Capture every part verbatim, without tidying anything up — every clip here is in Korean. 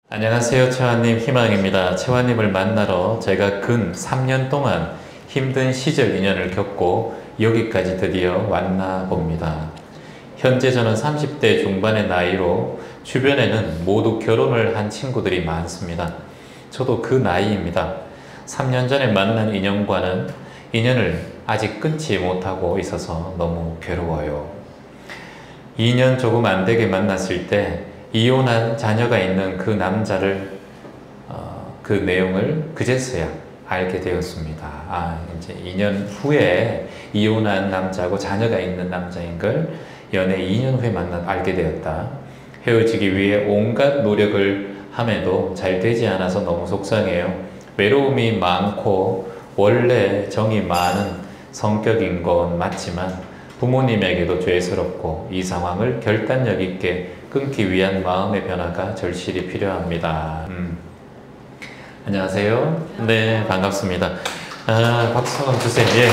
안녕하세요. 채화님 희망입니다. 채화님을 만나러 제가 근 삼 년 동안 힘든 시절 인연을 겪고 여기까지 드디어 왔나 봅니다. 현재 저는 삼십 대 중반의 나이로 주변에는 모두 결혼을 한 친구들이 많습니다. 저도 그 나이입니다. 삼 년 전에 만난 인연과는 인연을 아직 끊지 못하고 있어서 너무 괴로워요. 이 년 조금 안 되게 만났을 때 이혼한 자녀가 있는 그 남자를 어, 그 내용을 그제서야 알게 되었습니다. 아, 이제 이 년 후에 이혼한 남자고 자녀가 있는 남자인 걸 연애 이 년 후에 만나 알게 되었다. 헤어지기 위해 온갖 노력을 함에도 잘 되지 않아서 너무 속상해요. 외로움이 많고 원래 정이 많은 성격인 건 맞지만 부모님에게도 죄스럽고 이 상황을 결단력 있게 끊기 위한 마음의 변화가 절실히 필요합니다. 음. 안녕하세요. 네, 반갑습니다. 아, 박수 한번 주세요. 예.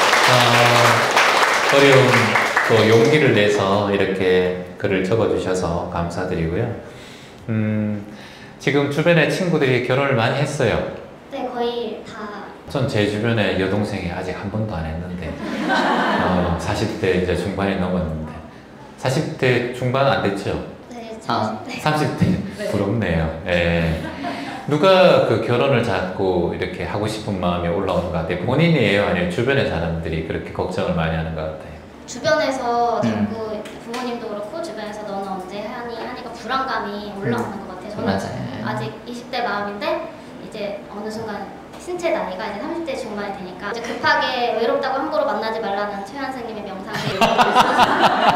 아, 어려운 또 용기를 내서 이렇게 글을 적어주셔서 감사드리고요. 음, 지금 주변에 친구들이 결혼을 많이 했어요. 네, 거의 다. 전 제 주변에 여동생이 아직 한 번도 안 했는데 어, 사십 대 이제 중반이 넘었는데 사십 대 중반 안 됐죠? 네, 아, 삼십 대. 삼십 대. 네. 부럽네요. 예. 누가 그 결혼을 자꾸 이렇게 하고 싶은 마음이 올라오는 것 같아요? 본인이에요? 아니면 주변의 사람들이 그렇게 걱정을 많이 하는 것 같아요? 주변에서 음. 자꾸 부모님도 그렇고 주변에서 너는 언제 하니 하니까 불안감이 올라오는 것 같아요. 저는 맞아요. 아직 이십 대 마음인데 이제 어느 순간 신체 나이가 이제 삼십 대 중반이 되니까 이제 급하게 외롭다고 함부로 만나지 말라는 최현 선생님의 명상을 읽고 있어서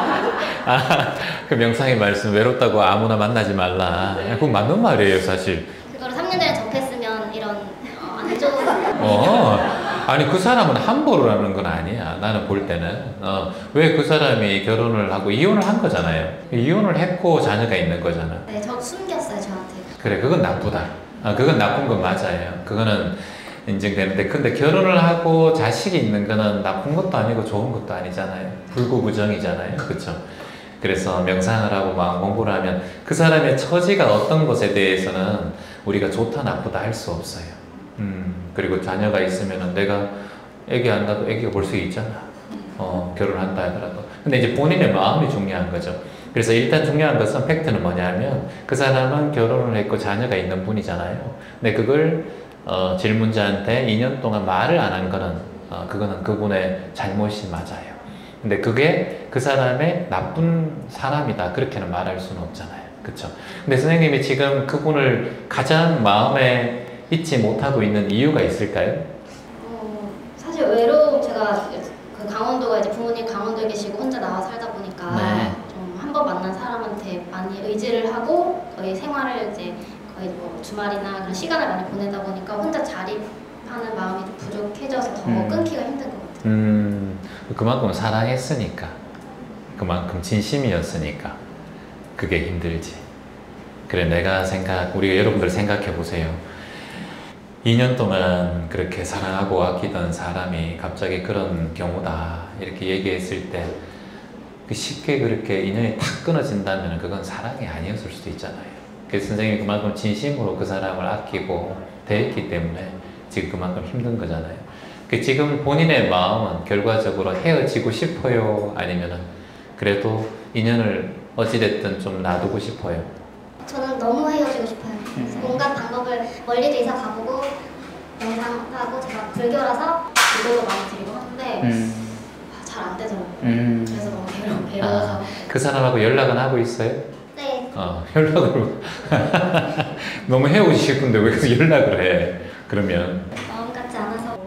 아, 그 명상의 말씀 외롭다고 아무나 만나지 말라. 네. 그거 맞는 말이에요, 사실. 그거를 삼 년 전에 접했으면 이런 어, 안 좋은 어, 아니 그 사람은 함부로라는 건 아니야. 나는 볼 때는 어, 왜 그 사람이 결혼을 하고 이혼을 한 거잖아요. 이혼을 했고 자녀가 있는 거잖아. 네, 저 숨겼어요 저한테. 그래, 그건 나쁘다. 아, 그건 나쁜 건 맞아요. 그거는 인정되는데, 근데 결혼을 하고 자식이 있는 거는 나쁜 것도 아니고 좋은 것도 아니잖아요. 불구부정이잖아요. 그렇죠? 그래서 명상을 하고 마음 공부를 하면 그 사람의 처지가 어떤 것에 대해서는 우리가 좋다 나쁘다 할 수 없어요. 음, 그리고 자녀가 있으면 내가 애기 안 낳아도 애기가 볼 수 있잖아. 어, 결혼한다 하더라도. 근데 이제 본인의 마음이 중요한 거죠. 그래서 일단 중요한 것은 팩트는 뭐냐면 그 사람은 결혼을 했고 자녀가 있는 분이잖아요. 근데 그걸 어, 질문자한테 이 년 동안 말을 안 한 거는 어, 그거는 그분의 잘못이 맞아요. 근데 그게 그 사람의 나쁜 사람이다 그렇게는 말할 수는 없잖아요. 그쵸? 근데 선생님이 지금 그분을 가장 마음에 잊지 못하고 있는 이유가 있을까요? 어, 사실 외로움 제가 그 강원도가 이제 부모님 강원도에 계시고 혼자 나와 살다 보니까 네. 좀 한 번 만난 사람한테 많이 의지를 하고 거의 생활을 이제 거의 뭐 주말이나 그런 시간을 많이 보내다 보니까 혼자 자립하는 마음이 좀 부족해져서 더 음. 끊기가 힘든 것 같아요. 음, 그만큼 사랑했으니까, 그만큼 진심이었으니까 그게 힘들지. 그래, 내가 생각, 우리 여러분들 생각해 보세요. 이 년 동안 그렇게 사랑하고 아끼던 사람이 갑자기 그런 경우다 이렇게 얘기했을 때 쉽게 그렇게 인연이 탁 끊어진다면 그건 사랑이 아니었을 수도 있잖아요. 그래서 선생님이 그만큼 진심으로 그 사람을 아끼고 대했기 때문에 지금 그만큼 힘든 거잖아요. 그 지금 본인의 마음은 결과적으로 헤어지고 싶어요? 아니면은 그래도 인연을 어찌됐든 좀 놔두고 싶어요? 저는 너무 헤어지고 싶어요. 그래서 온갖 방법을 멀리도 이사 가보고 명상하고 제가 불교라서 기도도 많이 드리고 하는데 음. 잘 안 되더라고요. 음. 그래서 너무 괴로워, 괴로워서. 아, 그 사람하고 연락은 하고 있어요? 네. 어, 연락을 너무 헤어지고 싶은데 왜 계속 연락을 해? 그러면 마음 같지 않아서.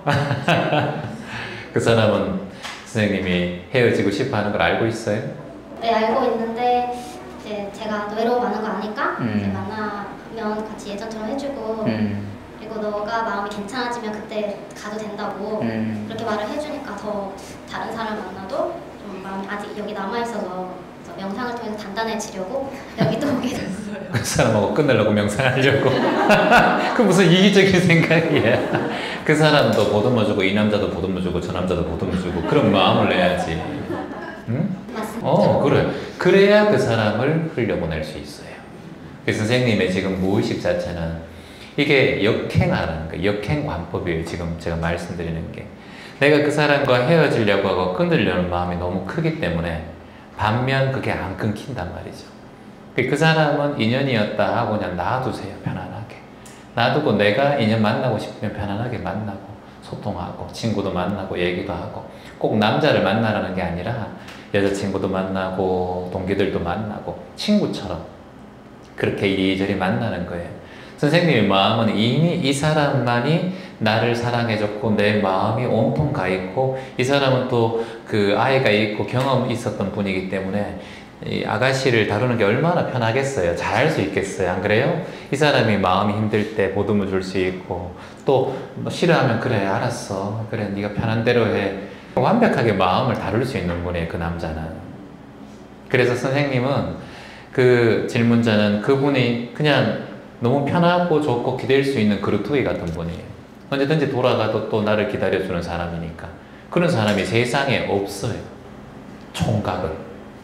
그 사람은 선생님이 헤어지고 싶어 하는 걸 알고 있어요? 네, 알고 있는데 이제 제가 또 외로움 많은 거 아니까 음. 이제 만나면 같이 예전처럼 해주고 음. 그리고 너가 마음이 괜찮아지면 그때 가도 된다고 음. 그렇게 말을 해주니까 더 다른 사람 만나도 좀 마음이 아직 여기 남아있어서 그래서 명상을 통해서 단단해지려고 여기 또 오게 됐어요. 그 사람하고 끝내려고 명상하려고. 그 무슨 이기적인 생각이야. 그 사람도 보듬어주고 이 남자도 보듬어주고 저 남자도 보듬어주고 그런 마음을 내야지. 응? 맞습니다. 어, 그래. 그래야 그 사람을 흘려보낼 수 있어요. 그 선생님의 지금 무의식 자체는 이게 역행하는 거, 역행관법이에요. 지금 제가 말씀드리는 게. 내가 그 사람과 헤어지려고 하고 끊으려는 마음이 너무 크기 때문에 반면 그게 안 끊긴단 말이죠. 그 사람은 인연이었다 하고 그냥 놔두세요. 편안하게. 놔두고 내가 인연 만나고 싶으면 편안하게 만나고 소통하고 친구도 만나고 얘기도 하고 꼭 남자를 만나라는 게 아니라 여자친구도 만나고 동기들도 만나고 친구처럼 그렇게 이리저리 만나는 거예요. 선생님의 마음은 이미 이 사람만이 나를 사랑해줬고 내 마음이 온통 가 있고 이 사람은 또 그 아이가 있고 경험이 있었던 분이기 때문에 이 아가씨를 다루는 게 얼마나 편하겠어요. 잘할 수 있겠어요. 안 그래요? 이 사람이 마음이 힘들 때 보듬어 줄 수 있고 또 뭐 싫어하면 그래 알았어 그래 네가 편한 대로 해 완벽하게 마음을 다룰 수 있는 분이에요. 그 남자는. 그래서 선생님은 그 질문자는 그분이 그냥 너무 편하고 좋고 기댈 수 있는 그루트기 같은 분이에요. 언제든지 돌아가도 또 나를 기다려주는 사람이니까. 그런 사람이 세상에 없어요. 총각은.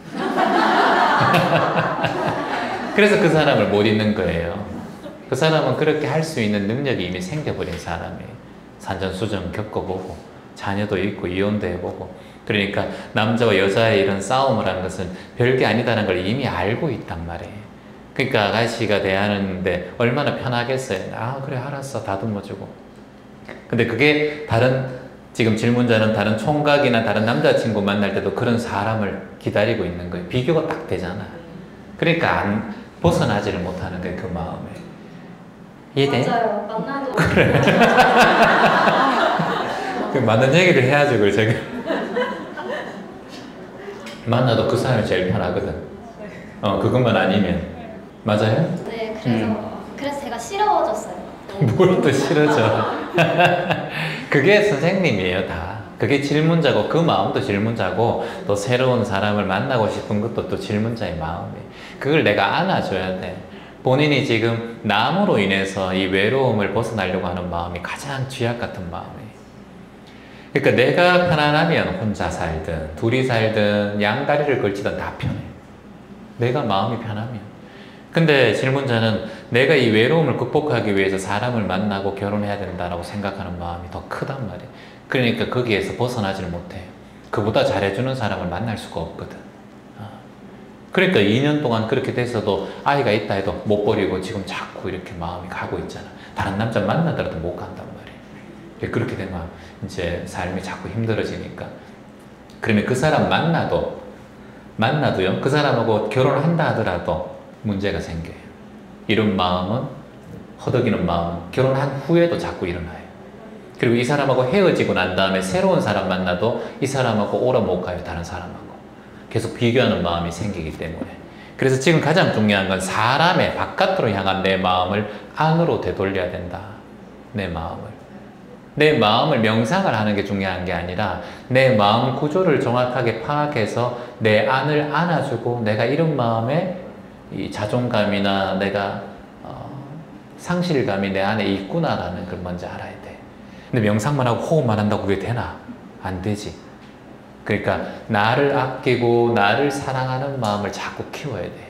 그래서 그 사람을 못 잊는 거예요. 그 사람은 그렇게 할 수 있는 능력이 이미 생겨버린 사람이에요. 산전수전 겪어보고 자녀도 있고 이혼도 해보고 그러니까 남자와 여자의 이런 싸움을 하는 것은 별게 아니다는 걸 이미 알고 있단 말이에요. 그러니까 아가씨가 대하는데 얼마나 편하겠어요. 아 그래 알았어 다듬어주고. 근데 그게 다른 지금 질문자는 다른 총각이나 다른 남자친구 만날 때도 그런 사람을 기다리고 있는 거예요. 비교가 딱 되잖아. 그러니까 안 벗어나지를 못하는 거예요. 그 마음에. 이해돼? 맞아요. 만나도 그래. 그 맞는 얘기를 해야죠. 그걸 제가. 만나도 그 사람이 제일 편하거든. 어 그것만 아니면. 맞아요? 네, 그래서 음. 그래서 제가 싫어졌어요. 뭘 또 싫어져. 그게 선생님이에요 다. 그게 질문자고 그 마음도 질문자고 또 새로운 사람을 만나고 싶은 것도 또 질문자의 마음이에요. 그걸 내가 안아줘야 돼. 본인이 지금 남으로 인해서 이 외로움을 벗어나려고 하는 마음이 가장 쥐약 같은 마음이에요. 그러니까 내가 편안하면 혼자 살든 둘이 살든 양다리를 걸치든 다 편해. 내가 마음이 편하면. 근데 질문자는 내가 이 외로움을 극복하기 위해서 사람을 만나고 결혼해야 된다고 생각하는 마음이 더 크단 말이에요. 그러니까 거기에서 벗어나지를 못해요. 그보다 잘해주는 사람을 만날 수가 없거든. 그러니까 이 년 동안 그렇게 돼서도 아이가 있다 해도 못 버리고 지금 자꾸 이렇게 마음이 가고 있잖아. 다른 남자 만나더라도 못 간단 말이에요. 그렇게 되면 이제 삶이 자꾸 힘들어지니까. 그러면 그 사람 만나도 만나도요. 그 사람하고 결혼한다 하더라도 문제가 생겨요. 이런 마음은 허덕이는 마음은 결혼한 후에도 자꾸 일어나요. 그리고 이 사람하고 헤어지고 난 다음에 새로운 사람 만나도 이 사람하고 오래 못 가요. 다른 사람하고. 계속 비교하는 마음이 생기기 때문에. 그래서 지금 가장 중요한 건 사람의 바깥으로 향한 내 마음을 안으로 되돌려야 된다. 내 마음을. 내 마음을 명상을 하는 게 중요한 게 아니라 내 마음 구조를 정확하게 파악해서 내 안을 안아주고 내가 이런 마음에 이 자존감이나 내가 어, 상실감이 내 안에 있구나라는 걸 먼저 알아야 돼. 근데 명상만 하고 호흡만 한다고 그게 되나? 안 되지. 그러니까 나를 아끼고 나를 사랑하는 마음을 자꾸 키워야 돼요.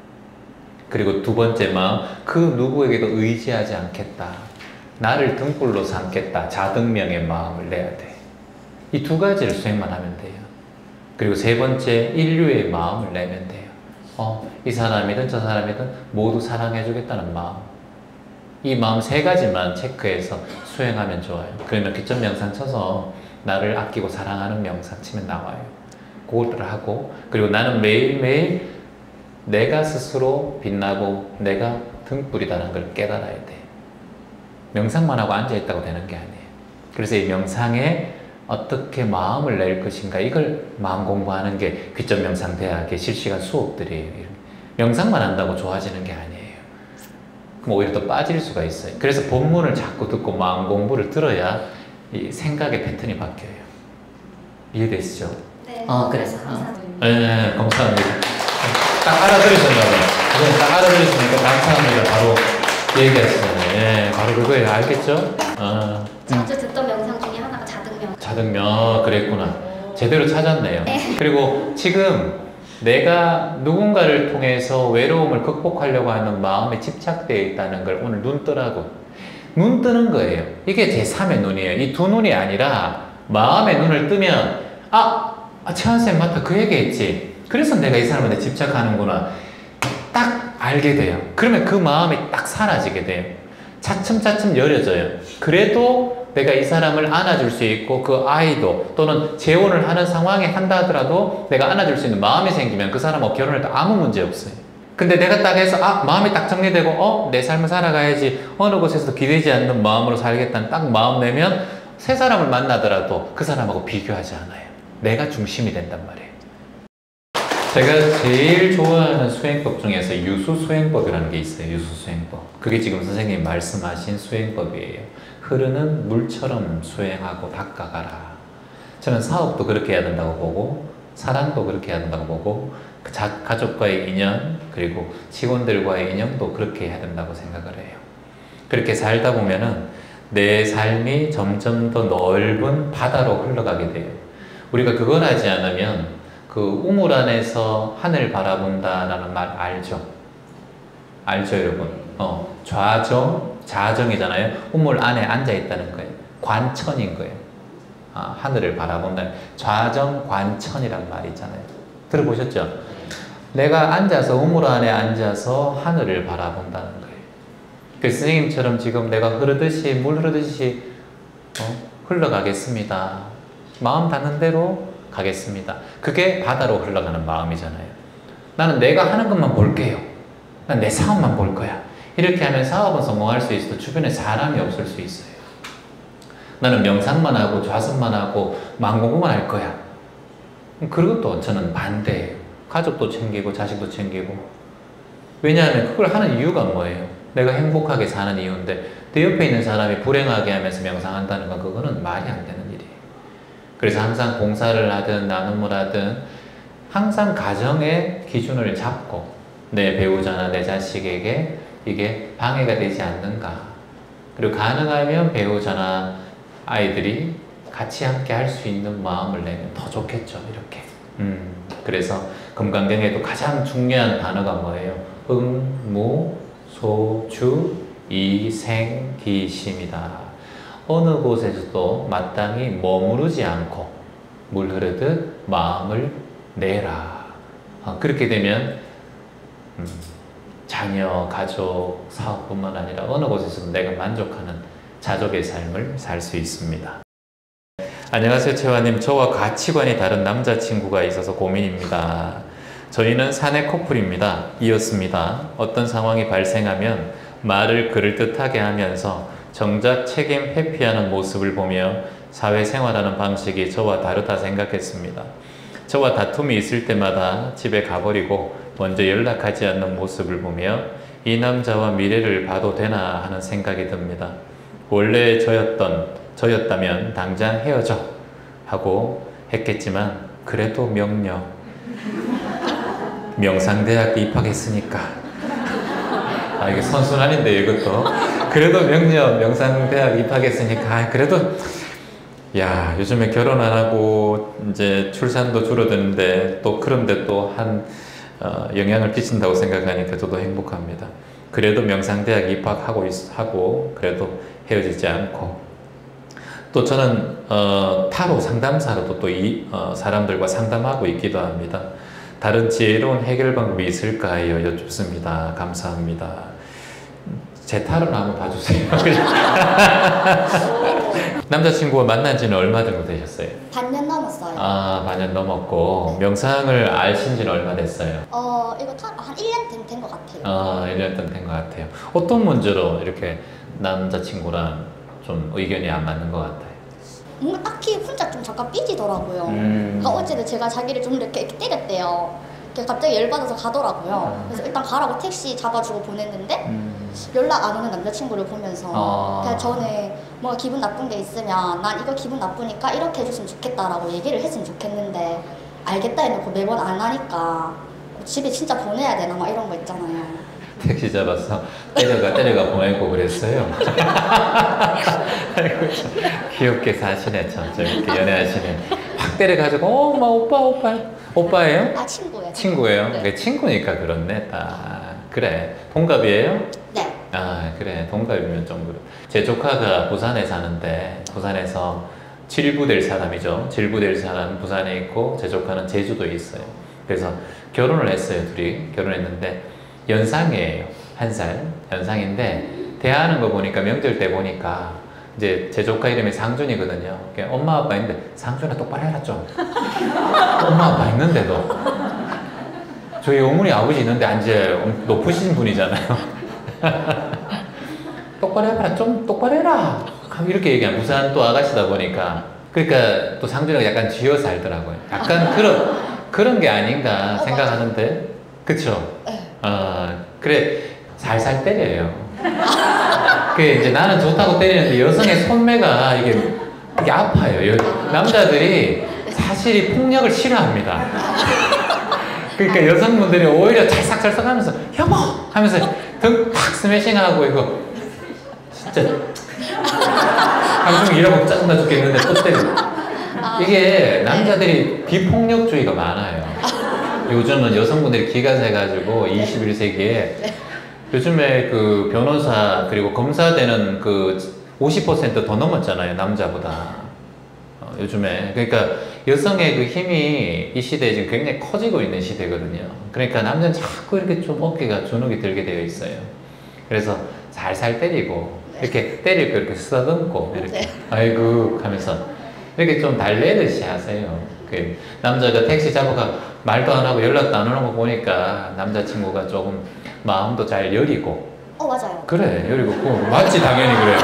그리고 두 번째 마음, 그 누구에게도 의지하지 않겠다. 나를 등불로 삼겠다. 자등명의 마음을 내야 돼. 이 두 가지를 수행만 하면 돼요. 그리고 세 번째, 인류의 마음을 내면 돼요. 어, 이 사람이든 저 사람이든 모두 사랑해주겠다는 마음. 이 마음 세 가지만 체크해서 수행하면 좋아요. 그러면 기점 명상 쳐서 나를 아끼고 사랑하는 명상 치면 나와요. 그것들을 하고, 그리고 나는 매일매일 내가 스스로 빛나고 내가 등불이다는 걸 깨달아야 돼. 명상만 하고 앉아있다고 되는 게 아니에요. 그래서 이 명상에 어떻게 마음을 낼 것인가, 이걸 마음 공부하는 게 귀점 명상 대학의 실시간 수업들이에요. 명상만 한다고 좋아지는 게 아니에요. 그럼 오히려 더 빠질 수가 있어요. 그래서 본문을 자꾸 듣고 마음 공부를 들어야 이 생각의 패턴이 바뀌어요. 이해되시죠? 네. 어, 그래. 그래서 감사합니다. 네, 네, 감사합니다. 딱 알아들으셨나봐요. 그건 딱 알아들으시니까 감사합니다. 바로 얘기하시잖아요. 네, 바로 그거예요. 알겠죠? 어. 자주 듣던 명상 중에 하나가 자등명. 자등명, 그랬구나. 제대로 찾았네요. 그리고 지금 내가 누군가를 통해서 외로움을 극복하려고 하는 마음에 집착되어 있다는 걸 오늘 눈 뜨라고. 눈 뜨는 거예요. 이게 제삼의 눈이에요. 이 두 눈이 아니라 마음의 눈을 뜨면 아! 아 최한쌤 맞다. 그 얘기했지. 그래서 내가 이 사람한테 집착하는구나. 딱 알게 돼요. 그러면 그 마음이 딱 사라지게 돼요. 차츰차츰 열려져요. 그래도 내가 이 사람을 안아줄 수 있고 그 아이도 또는 재혼을 하는 상황에 한다 하더라도 내가 안아줄 수 있는 마음이 생기면 그 사람하고 결혼할 때 아무 문제 없어요. 근데 내가 딱 해서 아 마음이 딱 정리되고 어 내 삶을 살아가야지 어느 곳에서도 기대지 않는 마음으로 살겠다는 딱 마음 내면 새 사람을 만나더라도 그 사람하고 비교하지 않아요. 내가 중심이 된단 말이에요. 제가 제일 좋아하는 수행법 중에서 유수수행법이라는 게 있어요. 유수수행법. 그게 지금 선생님이 말씀하신 수행법이에요. 흐르는 물처럼 수행하고 닦아가라. 저는 사업도 그렇게 해야 된다고 보고 사랑도 그렇게 해야 된다고 보고 자, 가족과의 인연 그리고 직원들과의 인연도 그렇게 해야 된다고 생각을 해요. 그렇게 살다 보면은 내 삶이 점점 더 넓은 바다로 흘러가게 돼요. 우리가 그걸 하지 않으면 그 우물 안에서 하늘 바라본다라는 말 알죠? 알죠 여러분? 어, 좌정, 자정이잖아요. 우물 안에 앉아 있다는 거예요. 관천인 거예요. 아, 하늘을 바라본다. 좌정, 관천이란 말이 있잖아요. 들어보셨죠? 내가 앉아서 우물 안에 앉아서 하늘을 바라본다는 거예요. 그 선생님처럼 지금 내가 흐르듯이 물 흐르듯이 어, 흘러가겠습니다. 마음 닿는 대로 가겠습니다. 그게 바다로 흘러가는 마음이잖아요. 나는 내가 하는 것만 볼게요. 난 내 사업만 볼 거야. 이렇게 하면 사업은 성공할 수 있어도 주변에 사람이 없을 수 있어요. 나는 명상만 하고 좌선만 하고 망공부만 할 거야. 그것도 저는 반대예요. 가족도 챙기고 자식도 챙기고. 왜냐하면 그걸 하는 이유가 뭐예요? 내가 행복하게 사는 이유인데 내 옆에 있는 사람이 불행하게 하면서 명상한다는 건 그거는 말이 안 되는 일이에요. 그래서 항상 봉사를 하든 나눔을 하든 항상 가정의 기준을 잡고 내 배우자나 내 자식에게 이게 방해가 되지 않는가. 그리고 가능하면 배우자나 아이들이 같이 함께 할 수 있는 마음을 내면 더 좋겠죠. 이렇게. 음, 그래서 금강경에도 가장 중요한 단어가 뭐예요? 음, 무, 소, 주, 이, 생, 기, 심이다. 어느 곳에서도 마땅히 머무르지 않고 물 흐르듯 마음을 내라. 어, 그렇게 되면 음, 자녀, 가족, 사업뿐만 아니라 어느 곳에서도 내가 만족하는 자족의 삶을 살 수 있습니다. 안녕하세요 채화님. 저와 가치관이 다른 남자친구가 있어서 고민입니다. 저희는 사내 커플입니다. 이었습니다. 어떤 상황이 발생하면 말을 그럴듯하게 하면서 정작 책임 회피하는 모습을 보며 사회생활하는 방식이 저와 다르다 생각했습니다. 저와 다툼이 있을 때마다 집에 가버리고 먼저 연락하지 않는 모습을 보며 이 남자와 미래를 봐도 되나 하는 생각이 듭니다. 원래 저였던, 저였다면 당장 헤어져 하고 했겠지만 그래도 명령. 명상대학 입학했으니까. 아 이게 선순환인데 이것도. 그래도 명령 명상대학 입학했으니까 아, 그래도 야 요즘에 결혼 안 하고 이제 출산도 줄어드는데 또 그런데 또 한 어, 영향을 끼친다고 생각하니까 저도 행복합니다. 그래도 명상대학 입학하고 있, 하고 그래도 헤어지지 않고 또 저는 어, 타로 상담사로도 또 이 어, 사람들과 상담하고 있기도 합니다. 다른 지혜로운 해결 방법이 있을까요? 여쭙습니다. 감사합니다. 제 타로를 한번 봐주세요. 남자친구와 만난 지는 얼마 정도 되셨어요? 반년 넘었어요. 아, 반년 넘었고 명상을 아신 지는 얼마 됐어요? 어, 이거 타, 한 일 년 된 것 같아요. 아, 일 년 된 것 같아요. 어떤 문제로 이렇게 남자친구랑 좀 의견이 안 맞는 것 같아요? 뭔가 딱히 혼자 좀 잠깐 삐지더라고요. 음. 그러니까 어제도 제가 자기를 좀 이렇게, 이렇게 때렸대요. 이렇게 갑자기 열받아서 가더라고요. 음. 그래서 일단 가라고 택시 잡아주고 보냈는데 음. 연락 안 오는 남자친구를 보면서 아. 그냥 저는 뭔가 기분 나쁜 게 있으면 난 이거 기분 나쁘니까 이렇게 해줬으면 좋겠다라고 얘기를 했으면 좋겠는데 알겠다 해놓고 매번 안 하니까 집에 진짜 보내야 되나 막 이런 거 있잖아요. 택시 잡아서 때려가 때려가 보내고 그랬어요. 아이고 참 귀엽게 사시네 참. 이렇게 연애하시네. 착 때려가지고 어막 오빠 오빠 오빠예요? 아 친구예요. 친구예요? 네. 그래, 친구니까 그렇네 딱. 그래 동갑이에요? 네. 아 그래 동갑이면 좀 그래. 제 조카가 부산에 사는데 부산에서 칠부 될 사람이죠. 칠부 될 사람 부산에 있고 제 조카는 제주도에 있어요. 그래서 결혼을 했어요. 둘이 결혼했는데 연상이에요. 한 살 연상인데 대화하는 거 보니까 명절 때 보니까 이제 제 조카 이름이 상준이거든요. 그러니까 엄마 아빠 있는데 상준아 똑바로 해라 좀. 엄마 아빠 있는데도 저희 어머니 아버지 있는데 이제 높으신 분이잖아요. 똑바로 해봐라 좀 똑바로 해라 이렇게 얘기하면 부산 또 아가씨다 보니까 그러니까 또 상준이가 약간 쥐어 살더라고요. 약간 그런 그런 게 아닌가 생각하는데 그쵸? 어, 그래 살살 때려요. 그 이제 나는 좋다고 때리는데 여성의 손매가 이게 이게 아파요. 여, 남자들이 사실 이 폭력을 싫어합니다. 그러니까 여성분들이 오히려 찰싹찰싹 하면서 여보 하면서 등 팍 스매싱하고 이거 진짜 방송 일하고 짜증나 죽겠는데 또 때려. 이게 남자들이 비폭력주의가 많아요. 요즘은 여성분들이 기가 세가지고 이십일 세기에 요즘에 그 변호사 그리고 검사 되는 그 오십 퍼센트 더 넘었잖아요. 남자보다. 어, 요즘에. 그러니까 여성의 그 힘이 이 시대에 지금 굉장히 커지고 있는 시대거든요. 그러니까 남자는 자꾸 이렇게 좀 어깨가 주눅이 들게 되어 있어요. 그래서 살살 때리고 이렇게 때릴 거 이렇게 쓰다듬고 이렇게 네. 아이고 하면서 이렇게 좀 달래듯이 하세요. 그 남자가 택시 잡아가 말도 안 하고 연락도 안 오는 거 보니까 남자친구가 조금 마음도 잘 여리고 어 맞아요. 그래 여리고 그 맞지 당연히 그래.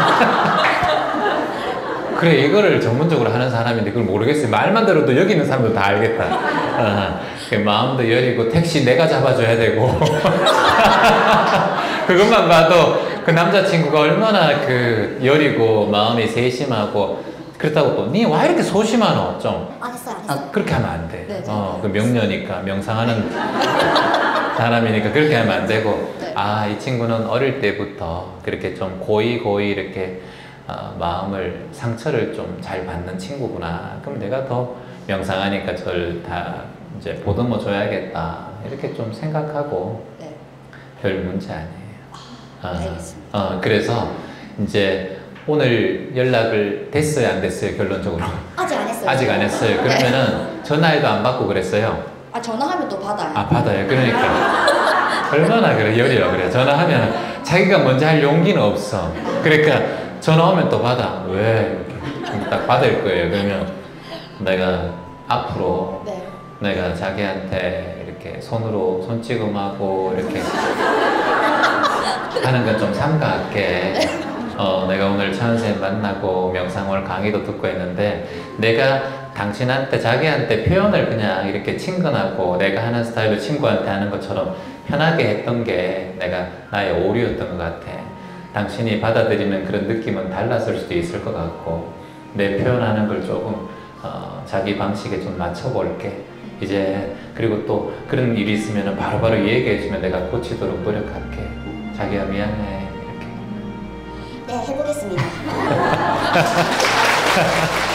그래 이거를 전문적으로 하는 사람인데 그걸 모르겠어요. 말만 들어도 여기 있는 사람들 다 알겠다. 어, 그 마음도 여리고 택시 내가 잡아줘야 되고 그것만 봐도 그 남자친구가 얼마나 그 여리고 마음이 세심하고 그렇다고 또 니 와 이렇게 소심하노 좀 안 했어요, 안 했어요. 아, 그렇게 하면 안 돼. 네, 네, 어, 네. 그 명녀니까 명상하는 사람이니까 그렇게 하면 안 되고 네. 아 이 친구는 어릴 때부터 그렇게 좀 고이 고이 이렇게 어, 마음을 상처를 좀 잘 받는 친구구나. 그럼 내가 더 명상하니까 저를 다 이제 보듬어 줘야겠다 이렇게 좀 생각하고 네. 별 문제 아니에요. 어, 알겠습니다. 어, 그래서 이제 오늘 연락을 됐어요 안 됐어요 결론적으로? 아직 안 했어요. 아직 안 했어요. 그러면은 전화해도 안 받고 그랬어요. 아 전화하면 또 받아요. 아 받아요. 그러니까 얼마나 그래 열이요 그래. 전화하면 자기가 먼저 할 용기는 없어. 그러니까 전화 오면 또 받아. 왜? 이렇게 딱 받을 거예요. 그러면 내가 앞으로 네. 내가 자기한테 이렇게 손으로 손찌검하고 이렇게 하는 건 좀 삼가할게. 어, 내가 오늘 천 선생님 만나고 명상을 강의도 듣고 했는데 내가 당신한테 자기한테 표현을 그냥 이렇게 친근하고 내가 하는 스타일로 친구한테 하는 것처럼 편하게 했던 게 내가 나의 오류였던 것 같아. 당신이 받아들이는 그런 느낌은 달랐을 수도 있을 것 같고 내 표현하는 걸 조금 어, 자기 방식에 좀 맞춰볼게. 이제 그리고 또 그런 일이 있으면 바로바로 얘기해주면 내가 고치도록 노력할게. 자기야 미안해. 네 해보겠습니다.